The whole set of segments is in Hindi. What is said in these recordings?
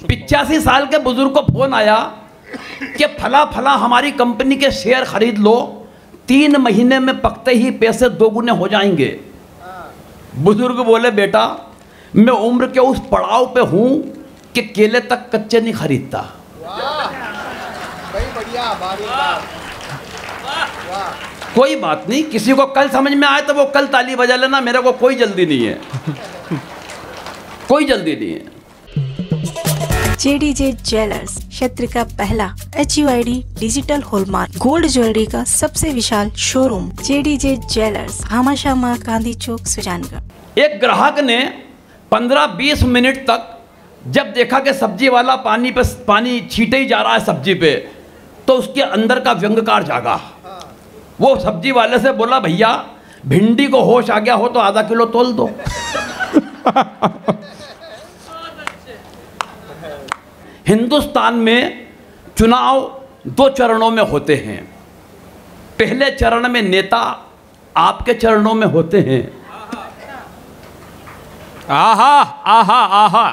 85 साल के बुजुर्ग को फोन आया कि फला फला हमारी कंपनी के शेयर खरीद लो, 3 महीने में पकते ही पैसे 2 गुने हो जाएंगे। बुजुर्ग बोले बेटा मैं उम्र के उस पड़ाव पे हूं कि केले तक कच्चे नहीं खरीदता। कोई बात नहीं, किसी को कल समझ में आए तो वो कल ताली बजा लेना, मेरे को कोई जल्दी नहीं है, कोई जल्दी नहीं है। JDJ ज्वेलर्स क्षेत्र का पहला HUID digital hallmark gold jewellery का सबसे विशाल शोरूम JDJ ज्वेलर्स, हामाशाह गांधी चौक, सुजानगढ़। एक ग्राहक ने 15-20 मिनट तक जब देखा कि सब्जी वाला पानी छीटे ही जा रहा है सब्जी पे, तो उसके अंदर का व्यंग्यकार जागा। वो सब्जी वाले से बोला भैया भिंडी को होश आ गया हो तो आधा किलो तोल दो। हिंदुस्तान में चुनाव 2 चरणों में होते हैं। पहले चरण में नेता आपके चरणों में होते हैं। आहा आहा आहा।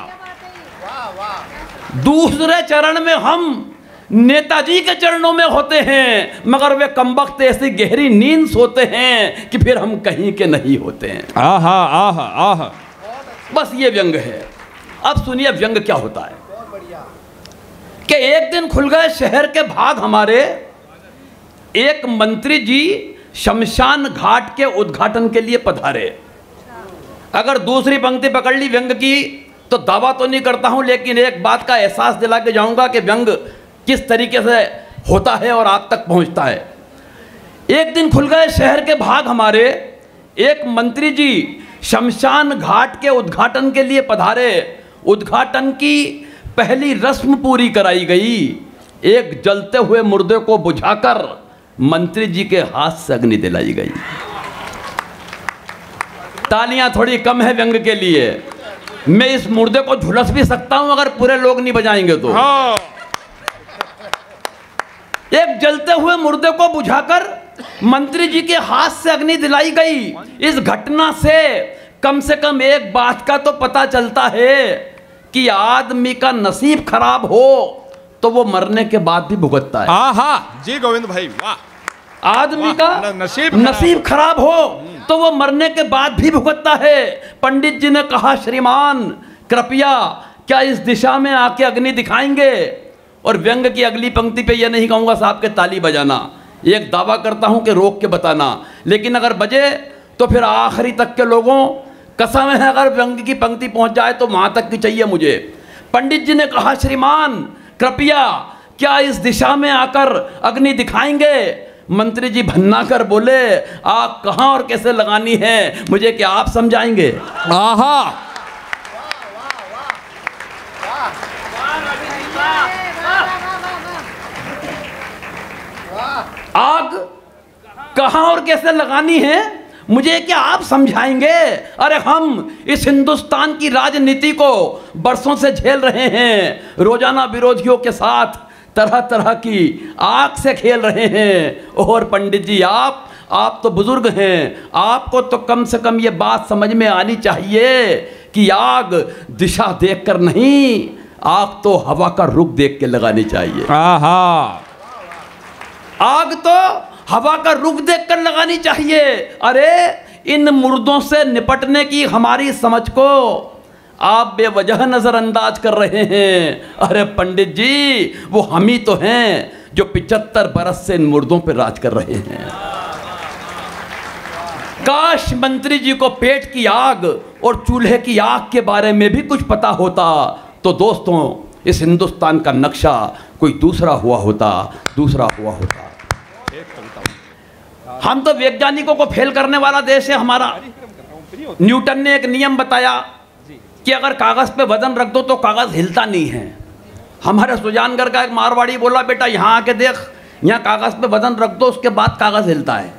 दूसरे चरण में हम नेताजी के चरणों में होते हैं, मगर वे कमबख्त ऐसी गहरी नींद सोते हैं कि फिर हम कहीं के नहीं होते हैं। आहा आहा आहा। बस ये व्यंग है। अब सुनिए व्यंग क्या होता है कि एक दिन खुल गए शहर के भाग हमारे। एक मंत्री जी शमशान घाट के उद्घाटन के लिए पधारे। अगर दूसरी पंक्ति पकड़ ली व्यंग की तो दावा तो नहीं करता हूं, लेकिन एक बात का एहसास दिला के जाऊंगा कि व्यंग किस तरीके से होता है और आप तक पहुंचता है। एक दिन खुल गए शहर के भाग हमारे। एक मंत्री जी शमशान घाट के उद्घाटन के लिए पधारे। उद्घाटन की पहली रस्म पूरी कराई गई। एक जलते हुए मुर्दे को बुझाकर मंत्री जी के हाथ से अग्नि दिलाई गई। तालियां थोड़ी कम है व्यंग के लिए। मैं इस मुर्दे को झुलस भी सकता हूं अगर पूरे लोग नहीं बजाएंगे तो। हाँ। एक जलते हुए मुर्दे को बुझाकर मंत्री जी के हाथ से अग्नि दिलाई गई। इस घटना से कम एक बात का तो पता चलता है कि आदमी का नसीब खराब हो तो वो मरने के बाद भी भुगतता है। आहा जी गोविंद भाई वाह। आदमी का नसीब खराब हो तो वो मरने के बाद भी भुगतता है। पंडित जी ने कहा श्रीमान कृपया क्या इस दिशा में आके अग्नि दिखाएंगे। और व्यंग की अगली पंक्ति पे ये नहीं कहूँगा साहब के ताली बजाना, एक दावा करता हूँ कि रोक के बताना, लेकिन अगर बजे तो फिर आखिरी तक के लोगों कसम है अगर व्यंग की पंक्ति पहुँच जाए तो वहाँ तक की चाहिए मुझे। पंडित जी ने कहा श्रीमान कृपया क्या इस दिशा में आकर अग्नि दिखाएंगे। मंत्री जी भन्ना कर बोले आग कहाँ और कैसे लगानी है मुझे क्या आप समझाएंगे। आहा। आग कहां और कैसे लगानी है मुझे क्या आप समझाएंगे। अरे हम इस हिंदुस्तान की राजनीति को बरसों से झेल रहे हैं। रोजाना विरोधियों के साथ तरह तरह की आग से खेल रहे हैं। और पंडित जी आप तो बुजुर्ग हैं, आपको तो कम से कम ये बात समझ में आनी चाहिए कि आग दिशा देखकर नहीं, आग तो हवा का रुख देख के लगानी चाहिए। आहा। आग तो हवा का रुख देखकर लगानी चाहिए। अरे इन मुर्दों से निपटने की हमारी समझ को आप बेवजह नजरअंदाज कर रहे हैं। अरे पंडित जी वो हम ही तो हैं जो 75 बरस से इन मुर्दों पर राज कर रहे हैं। काश मंत्री जी को पेट की आग और चूल्हे की आग के बारे में भी कुछ पता होता तो दोस्तों इस हिंदुस्तान का नक्शा कोई दूसरा हुआ होता। हम तो वैज्ञानिकों को फेल करने वाला देश है हमारा। न्यूटन ने एक नियम बताया कि अगर कागज पे वजन रख दो तो कागज हिलता नहीं है। हमारे सुजानगढ़ का एक मारवाड़ी बोला बेटा यहाँ आके देख, यहाँ कागज पे वजन रख दो उसके बाद कागज हिलता है।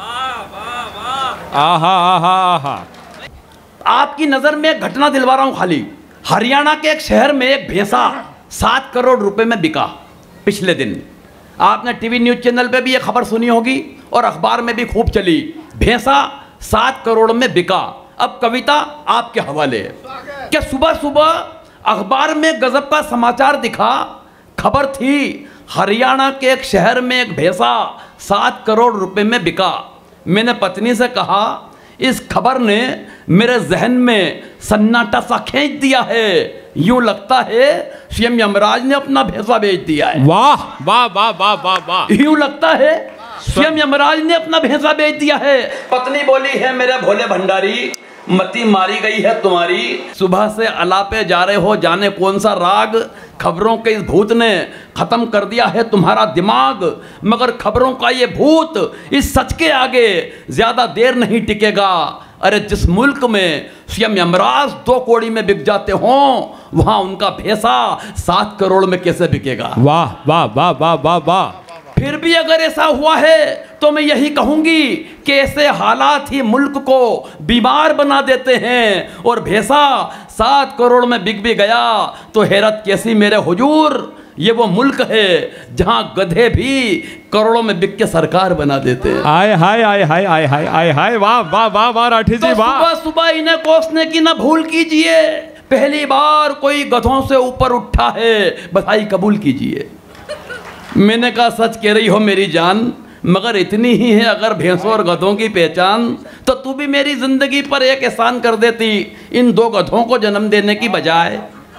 आहा आहा आहा। आपकी नजर में एक घटना दिलवा रहा हूं खाली। हरियाणा के एक शहर में एक भैंसा 7 करोड़ रुपए में बिका पिछले दिन। आपने टीवी न्यूज चैनल पे भी ये खबर सुनी होगी और अखबार में भी खूब चली। भैंसा 7 करोड़ में बिका। अब कविता आपके हवाले है कि सुबह सुबह अखबार में गजब का समाचार दिखा। खबर थी हरियाणा के एक शहर में एक भैंसा 7 करोड़ रुपए में बिका। मैंने पत्नी से कहा, इस खबर ने मेरे जहन में सन्नाटा सा खींच दिया है। यूं लगता है सीएम यमराज ने अपना भैंसा बेच दिया है। वाह वाह वाह वाह वाह वाह। यूं लगता है सीएम यमराज ने अपना भैंसा बेच दिया है। पत्नी बोली है, मेरे भोले भंडारी, मती मारी गई है तुम्हारी। सुबह से अलापे जा रहे हो, जाने कौन सा राग। खबरों के इस भूत ने खत्म कर दिया है तुम्हारा दिमाग। मगर खबरों का ये भूत इस सच के आगे ज्यादा देर नहीं टिकेगा। अरे जिस मुल्क में सीएम यमराज 2 कौड़ी में बिक जाते हों, वहां उनका भैंसा 7 करोड़ में कैसे बिकेगा। वाह वाह वाह वाह वाह वाह। फिर भी अगर ऐसा हुआ है तो मैं यही कहूंगी कि ऐसे हालात ही मुल्क को बीमार बना देते हैं। और भैंसा 7 करोड़ में बिक भी गया तो हैरत कैसी मेरे हुजूर, ये वो मुल्क है जहां गधे भी करोड़ों में बिक के सरकार बना देते हैं। आय हाय आय हाय आय हाय आय हाय। वाह वाह वाह वाह राठी जी वाह। सुबह सुबह इन्हें कोसने की ना भूल कीजिए। पहली बार कोई गधों से ऊपर उठा है, बधाई कबूल कीजिए। मैंने कहा, सच कह रही हो मेरी जान, मगर इतनी ही है अगर भैंसों और गधों की पहचान, तो तू भी मेरी जिंदगी पर एक एहसान कर देती। इन 2 गधों को जन्म देने की बजाय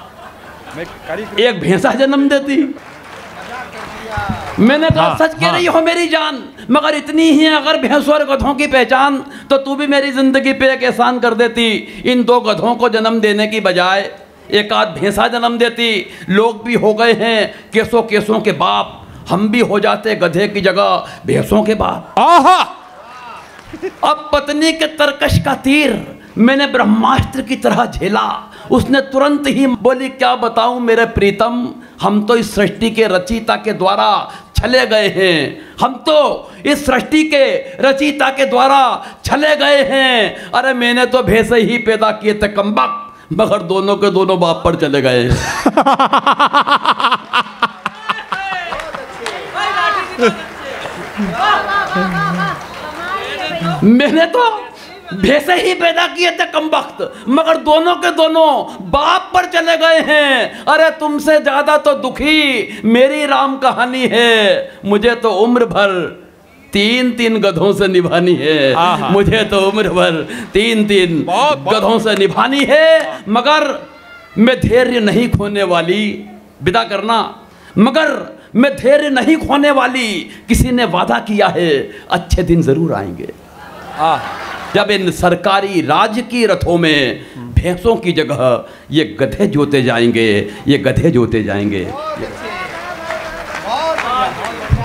एक भैंसा जन्म देती। मैंने कहा, सच कह रही हो मेरी जान, मगर इतनी ही है अगर भैंसों और गधों की पहचान, तो तू भी मेरी जिंदगी पे एक एहसान कर देती। इन 2 गधों को जन्म देने की बजाय एक आध भैंसा जन्म देती। लोग भी हो गए हैं केसों केसों के बाप, हम भी हो जाते गधे की जगह भैंसों के बाप। आहा। अब पत्नी के तरकश का तीर मैंने ब्रह्मास्त्र की तरह झेला। उसने तुरंत ही बोली, क्या बताऊं मेरे प्रीतम, हम तो इस सृष्टि के रचयिता के द्वारा छले गए हैं। हम तो इस सृष्टि के रचयिता के द्वारा छले गए हैं। अरे मैंने तो भैंसे ही पैदा किए थे कमबख्त, मगर दोनों के दोनों बाप पर चले गए। मैंने तो भैंसे ही पैदा किए थे कमबख्त, मगर दोनों के दोनों बाप पर चले गए हैं। अरे तुमसे ज्यादा तो दुखी मेरी राम कहानी है। मुझे तो उम्र भर 3-3 गधों से निभानी है। मुझे तो उम्र भर 3-3 गधों से निभानी है। मगर मैं धैर्य नहीं खोने वाली। विदा करना, मगर मैं धैर्य नहीं खोने वाली। किसी ने वादा किया है अच्छे दिन जरूर आएंगे जब इन सरकारी राज की रथों में भैंसों की जगह ये गधे जोते जाएंगे। ये गधे जोते जाएंगे।